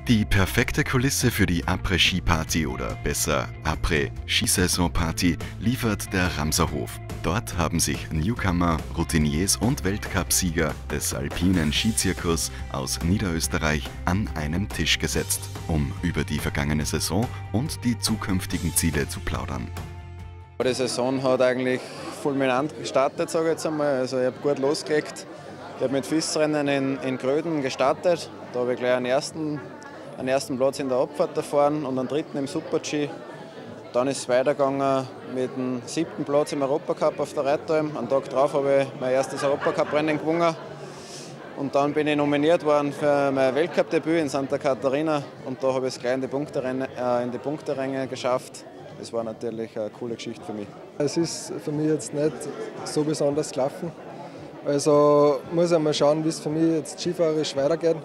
Die perfekte Kulisse für die Après-Ski-Party oder besser Après-Skisaison-Party liefert der Ramsarhof. Dort haben sich Newcomer, Routiniers und Weltcupsieger des alpinen Skizirkus aus Niederösterreich an einen Tisch gesetzt, um über die vergangene Saison und die zukünftigen Ziele zu plaudern. Die Saison hat eigentlich fulminant gestartet, sage ich jetzt einmal. Also ich habe gut losgelegt. Ich habe mit FIS-Rennen in Gröden gestartet. Da habe ich gleich einen ersten Platz in der Abfahrt erfahren und einen dritten im Super-G. Dann ist es weitergegangen mit dem 7. Platz im Europacup auf der Reitalm. Am Tag darauf habe ich mein erstes Europacup-Rennen gewonnen. Und dann bin ich nominiert worden für mein Weltcup-Debüt in Santa Catarina. Und da habe ich es gleich in die Punkteränge geschafft. Das war natürlich eine coole Geschichte für mich. Es ist für mich jetzt nicht so besonders gelaufen. Also muss ich mal schauen, wie es für mich jetzt skifahrerisch weitergeht.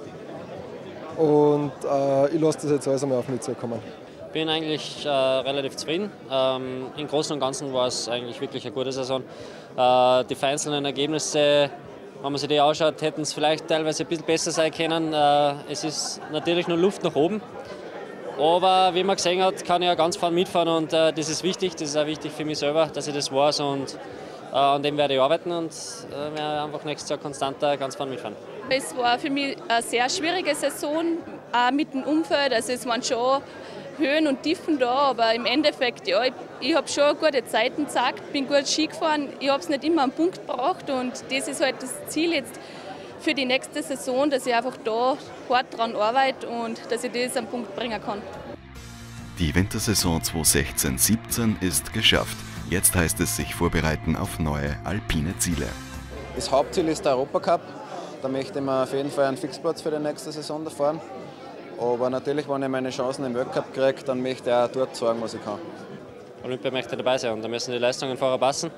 Und ich lasse das jetzt alles einmal auf mich zukommen. Ich bin eigentlich relativ zufrieden. Im Großen und Ganzen war es eigentlich wirklich eine gute Saison. Die vereinzelten Ergebnisse, wenn man sich die anschaut, hätten es vielleicht teilweise ein bisschen besser sein können. Es ist natürlich nur Luft nach oben. Aber wie man gesehen hat, kann ich ja ganz vorne mitfahren und das ist wichtig. Das ist auch wichtig für mich selber, dass ich das weiß und an dem werde ich arbeiten und werde einfach nächstes Jahr konstanter ganz vorne mitfahren. Es war für mich eine sehr schwierige Saison, auch mit dem Umfeld. Also es waren schon Höhen und Tiefen da, aber im Endeffekt, ja, ich habe schon gute Zeiten gezeigt, bin gut Ski gefahren. Ich habe es nicht immer am Punkt gebracht und das ist halt das Ziel jetzt für die nächste Saison, dass ich einfach da hart dran arbeite und dass ich das am Punkt bringen kann. Die Wintersaison 2016-17 ist geschafft. Jetzt heißt es sich vorbereiten auf neue alpine Ziele. Das Hauptziel ist der Europacup. Da möchte ich mir auf jeden Fall einen Fixplatz für die nächste Saison fahren. Aber natürlich, wenn ich meine Chancen im Weltcup kriege, dann möchte ich auch dort zeigen, was ich kann. Olympia möchte dabei sein und da müssen die Leistungen vorher passen.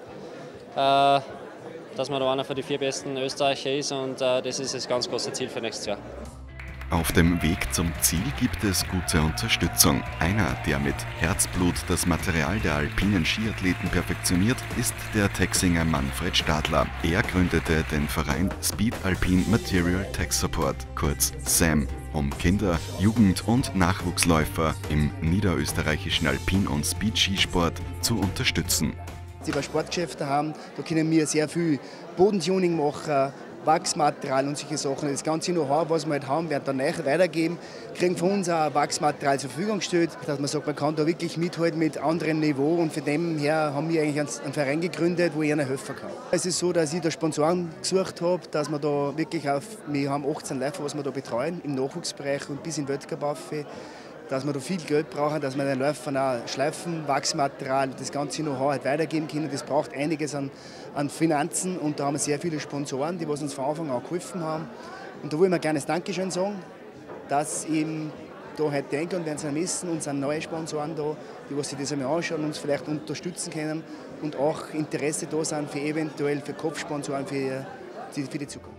Dass man da einer von den 4 besten Österreicher ist und das ist das ganz große Ziel für nächstes Jahr. Auf dem Weg zum Ziel gibt es gute Unterstützung. Einer, der mit Herzblut das Material der alpinen Skiathleten perfektioniert, ist der Texinger Manfred Stadler. Er gründete den Verein Speed Alpine Material Tech Support, kurz SAM, um Kinder, Jugend- und Nachwuchsläufer im niederösterreichischen Alpin- und Speed-Skisport zu unterstützen. Die wir Sportgeschäfte haben, da können wir sehr viel Bodentuning machen, Wachsmaterial und solche Sachen. Das ganze Know-how, was wir halt haben, werden dann weitergeben, kriegen von uns auch Wachsmaterial zur Verfügung gestellt, dass man sagt, man kann da wirklich mithalten mit anderem Niveau und von dem her haben wir eigentlich einen Verein gegründet, wo ich ihnen helfen kann. Es ist so, dass ich da Sponsoren gesucht habe, dass wir da wirklich wir haben 18 Läufer, was wir da betreuen, im Nachwuchsbereich und bis in Weltcup auf, dass wir da viel Geld brauchen, dass wir den Läufern auch Schleifen, Wachsmaterial, das ganze Know-how halt weitergeben können. Das braucht einiges an Finanzen und da haben wir sehr viele Sponsoren, die uns von Anfang an geholfen haben. Und da wollen wir gerne das Dankeschön sagen, dass eben da heute denken und werden sie messen und sind neue Sponsoren da, die sich das einmal anschauen und uns vielleicht unterstützen können und auch Interesse da sind für eventuell für Kopfsponsoren für die Zukunft.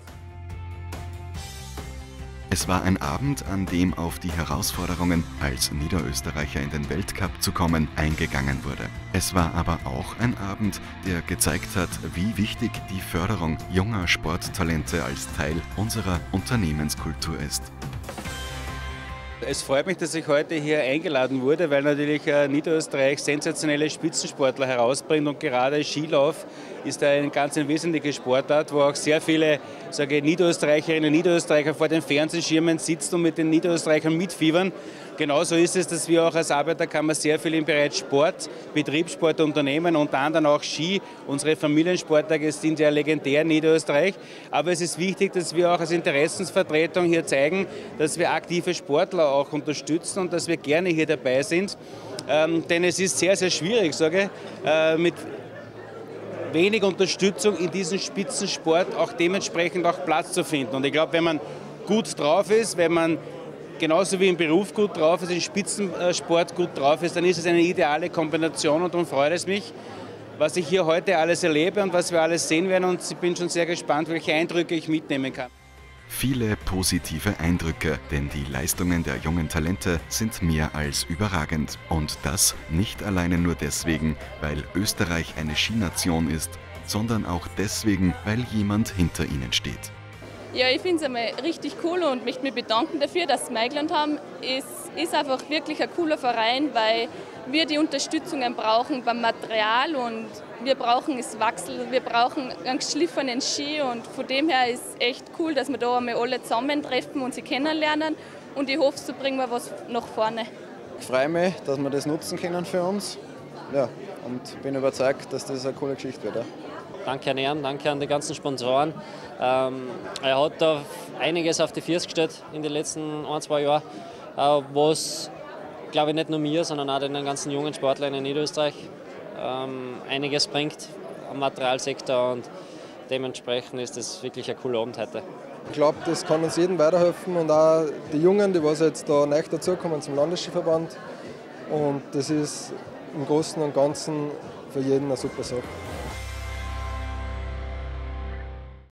Es war ein Abend, an dem auf die Herausforderungen, als Niederösterreicher in den Weltcup zu kommen, eingegangen wurde. Es war aber auch ein Abend, der gezeigt hat, wie wichtig die Förderung junger Sporttalente als Teil unserer Unternehmenskultur ist. Es freut mich, dass ich heute hier eingeladen wurde, weil natürlich Niederösterreich sensationelle Spitzensportler herausbringt und gerade Skilauf ist eine ganz wesentliche Sportart, wo auch sehr viele Niederösterreicherinnen und Niederösterreicher vor den Fernsehschirmen sitzen und mit den Niederösterreichern mitfiebern. Genauso ist es, dass wir auch als Arbeiterkammer sehr viel im Bereich Sport, Betriebssport unternehmen, unter anderem auch Ski. Unsere Familiensporttage sind ja legendär in Niederösterreich. Aber es ist wichtig, dass wir auch als Interessensvertretung hier zeigen, dass wir aktive Sportler auch unterstützen und dass wir gerne hier dabei sind. Denn es ist sehr, sehr schwierig, mit wenig Unterstützung in diesem Spitzensport auch dementsprechend auch Platz zu finden. Und ich glaube, wenn man gut drauf ist, wenn man genauso wie im Beruf gut drauf ist, im Spitzensport gut drauf ist, dann ist es eine ideale Kombination und darum freut es mich, was ich hier heute alles erlebe und was wir alles sehen werden und ich bin schon sehr gespannt, welche Eindrücke ich mitnehmen kann. Viele positive Eindrücke, denn die Leistungen der jungen Talente sind mehr als überragend. Und das nicht alleine nur deswegen, weil Österreich eine Skination ist, sondern auch deswegen, weil jemand hinter ihnen steht. Ja, ich finde es einmal richtig cool und möchte mich bedanken dafür, dass sie eingeladen haben. Es ist einfach wirklich ein cooler Verein, weil wir die Unterstützungen brauchen beim Material und wir brauchen das Wachsel, wir brauchen einen geschliffenen Ski und von dem her ist es echt cool, dass wir da einmal alle zusammentreffen und sie kennenlernen und ich hoffe, so bringen wir was nach vorne. Ich freue mich, dass wir das nutzen können für uns. Ja, und bin überzeugt, dass das eine coole Geschichte wird. Ja. Danke an Ern, danke an die ganzen Sponsoren. Er hat da einiges auf die Füße gestellt in den letzten 1-2 Jahren, was, glaube ich, nicht nur mir, sondern auch den ganzen jungen Sportlern in Niederösterreich einiges bringt am Materialsektor und dementsprechend ist das wirklich ein cooler Abend heute. Ich glaube, das kann uns jedem weiterhelfen und auch die Jungen, die was jetzt da neu dazukommen zum Landesskiverband. Und das ist im Großen und Ganzen für jeden eine super Sache.